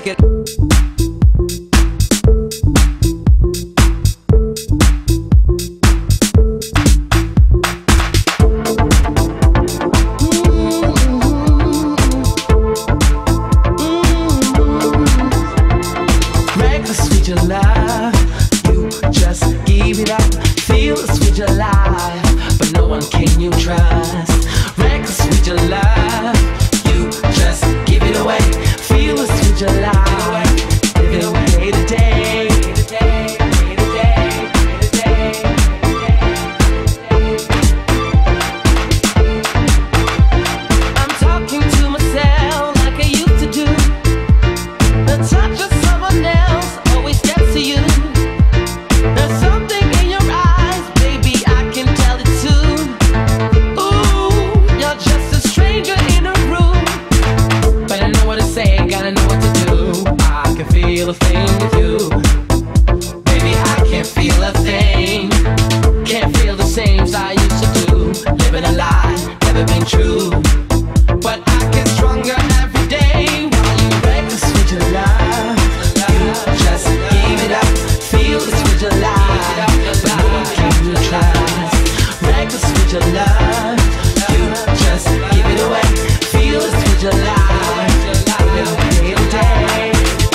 Check it. Reckless with your love, you just give it up. Fearless with your life, but no one can you trust. Reckless with your love, you just give it away. Fearless with your life, live it away today. I'm talking to myself like I used to do. The touch of someone else always gets to you. There's something in your eyes, baby, I can tell it too. Ooh, you're just a stranger in a room, but I know what to say, gotta know what to do. I can feel a thing with you, baby, I can't feel a thing. Can't feel the same as I used to do. Living a lie, never been true, but I get stronger every day. While you reckless with your love, you just give it up. Fearless with your life, but no one can you trust. Reckless with your love, you just give it away. Fearless with your life, live it away today.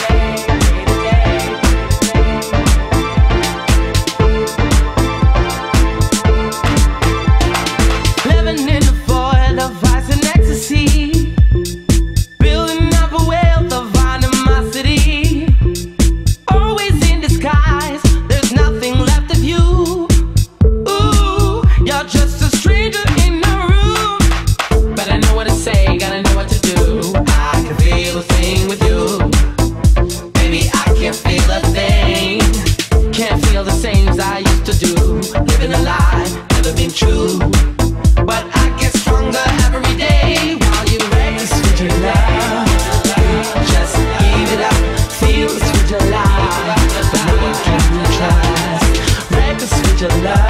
Living in the void of vice and ecstasy, building up a wealth of animosity. Always in disguise, there's nothing left of you. Ooh, you're just a stranger in the room, but I know what to say, gotta know what to do. I can feel a thing with you, baby, I can't feel a thing. Can't feel the same as I used to do. Living a lie, never been true, but I get stronger every day. While you reckless with your love, just give it up. Fearless with your life, but no one can you trust. Reckless with your love.